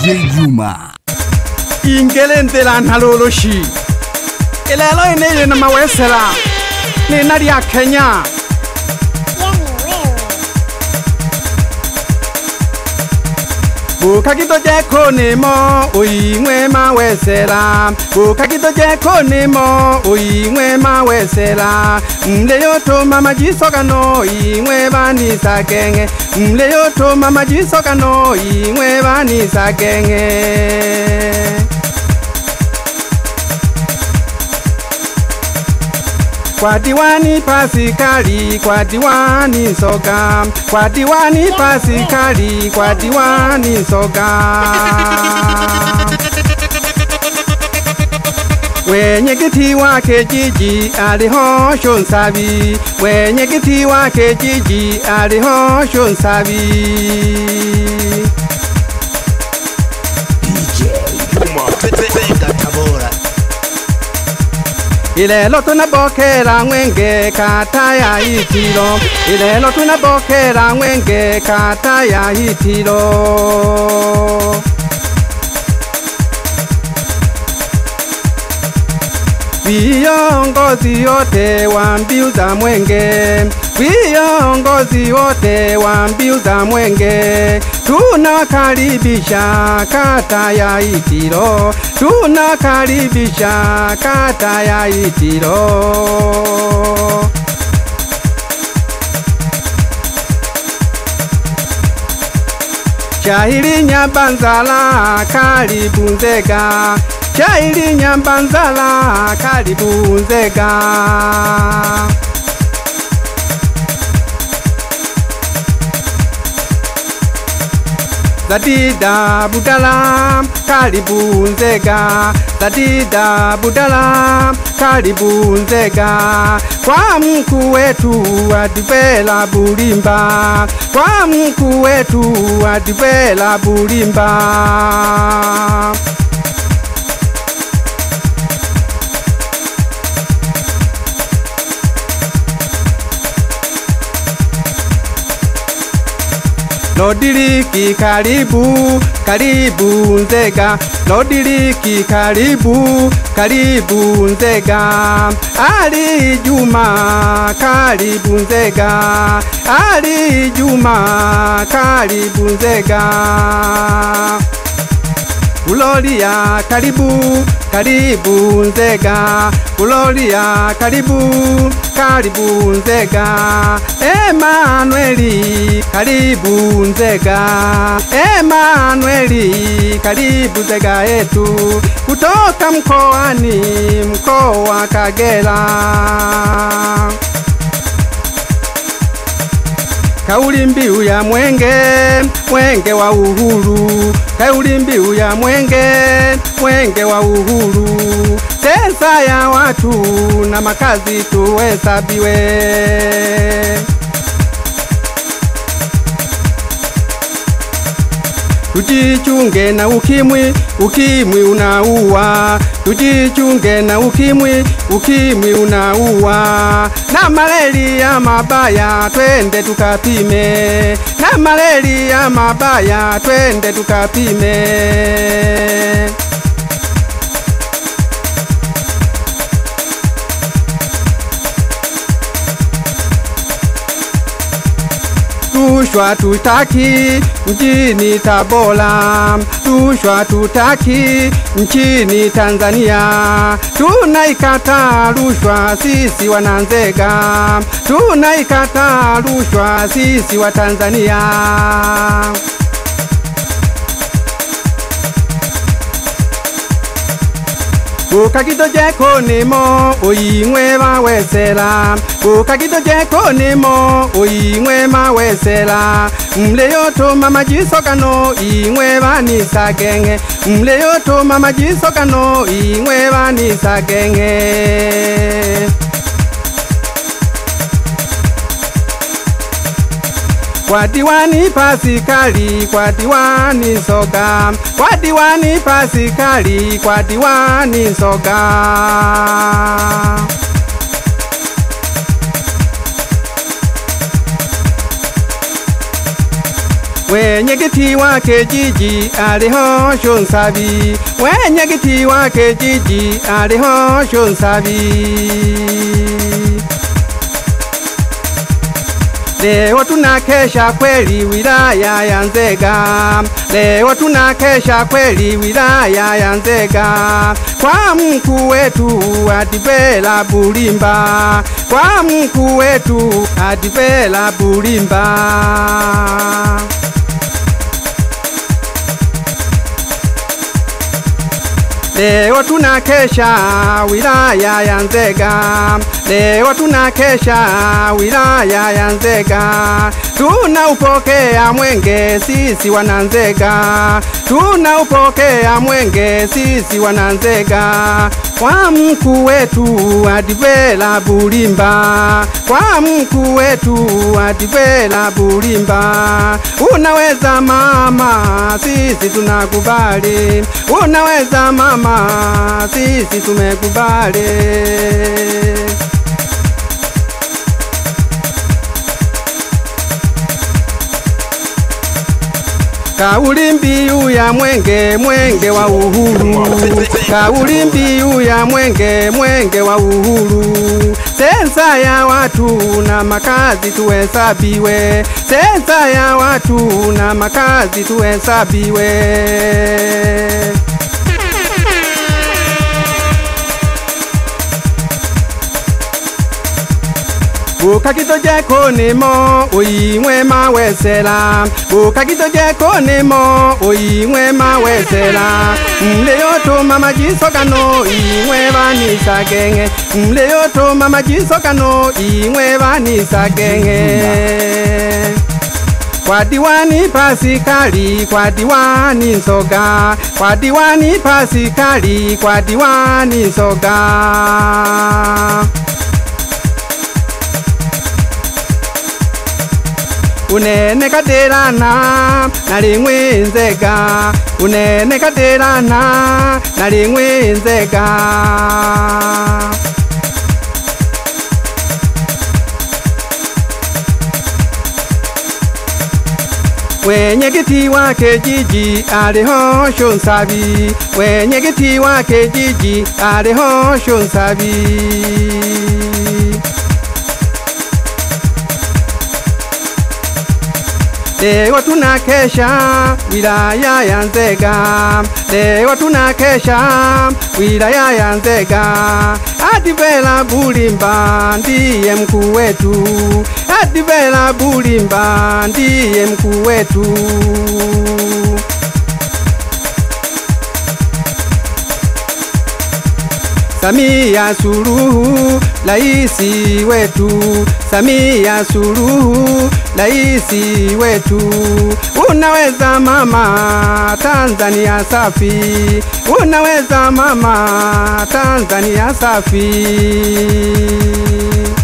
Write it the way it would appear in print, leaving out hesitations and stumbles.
Juma Ingelente la nhaloloshi Ilelo inele na mawesela Ni Nadia Kenya Bukakito jeko nemo Uimwe mawesela Bukakito jeko nemo Uimwe mawesela Mleyoto mama jisoka no Uimwe vanisa genge Mleyoto mama jisoka no Uimwe vanisa genge Kwa diwani pasikali, kwa diwani soga. Kwa diwani pasikali, kwa diwani soga. Wenyekiti wake jiji aliho shonsabi. Wenyekiti wake jiji aliho shonsabi. DJ Juma Pepega Tabora. Ilelo tunabokera mwenge kata ya Itiro. Ilelo tunabokera mwenge kata ya Itiro. Viongozi wote wa mbiu za mwenge, viongozi wote wa mbiu za mwenge, tunakaribisha kata ya Itiro, tunakaribisha kata ya Itiro. Shahiri Nyabanzala karibu Nzega, Shahiri Nyabanzala karibu Nzega. Zadida Budala karibu Nzega, Zadida Budala karibu Nzega. Kwa mkuu wetu Adivela Bulimba, kwa mkuu wetu Adivela Bulimba. Lodiriki karibu, karibu Nzega. Lodiriki karibu, karibu Nzega. Ali Juma karibu Nzega. Ali Juma karibu Nzega. Gloria karibu, karibu Nzega. Gloria karibu, karibu Nzega. Emanueli karibu Nzega. Emanueli karibu Nzega yetu. Kutoka mkoani, mkoa Kagera. Kauli mbiu ya mwenge, mwenge wa uhuru. Kauli mbiu ya mwenge, mwenge wa uhuru. Sensa ya watu na makazi tuhesabiwe. Tujichunge na ukimwi, ukimwi unaua. Tujichunge na ukimwi, ukimwi unaua. Na malaria mabaya twende tukapime. Na malaria mabaya twende tukapime. Rushwa tutaki mjini Tabora, rushwa tutaki nchini Tanzania. Tunaikata rushwa sisi wana Nzega, tunaikata rushwa sisi wa Tanzania. Bukakito jeko nemo Uimwe mawesela. Bukakito jeko nemo Uimwe mawesela. Mleyoto mama jisoka no Uimwe vanisa genge. Mleyoto mama jisoka no Uimwe vanisa genge. Kwa diwani pasikali, kwa diwani soga. Kwa diwani pasikali, kwa diwani soga. Mwenyekiti wa kijiji aliho Shonsabi, mwenyekiti wa kijiji aliho Shonsabi. Leo tunakesha kweli wilaya ya Nzega, leo tunakesha kweli wilaya ya Nzega, kwa mkuu wetu Adivela Bulimba, kwa mkuu wetu Adivela Bulimba. Leo tunakesha wilaya ya Nzega, leo tunakesha wilaya ya Nzega, tunaupokea mwenge sisi wana Nzega, tunaupokea mwenge sisi wana Nzega, kwa mkuu wetu Adivela Bulimba, kwa mkuu wetu Adivela Bulimba. Unaweza mama, sisi tunakubali, unaweza mama, sisi tumekubali. Kauli mbiu ya mwenge, mwenge wa uhuru, kauli mbiu ya mwenge, mwenge wa uhuru. Sensa ya watu na makazi tuhesabiwe, sensa ya watu na makazi tuhesabiwe. Bukakitoje konemo oyimwe mawesela, bukakitoje konemo oyimwe mawesela. Mleyoto mama jisokano imwe vanisa genge, mleyoto mama jisokano imwe vanisa genge. Kwa diwani Pasikali, kwa diwani Nsoga, kwa diwani Pasikali, kwa diwani Nsoga. Unene katerana nalimwe Nzega, unene katerana nalimwe Nzega. Mwenyekiti wa kijiji aliho Shonsabi, mwenyekiti wa kijiji aliho Shonsabi. Leo tunakesha wilaya ya Nzega, leo tunakesha wilaya ya Nzega. Adivela Bulimba ndiye mkuu wetu, Adivela Bulimba ndiye mkuu wetu. Samia Suluhu raisi wetu, Samia Suluhu raisi wetu. Unaweza mama, Tanzania safi, unaweza mama, Tanzania safi.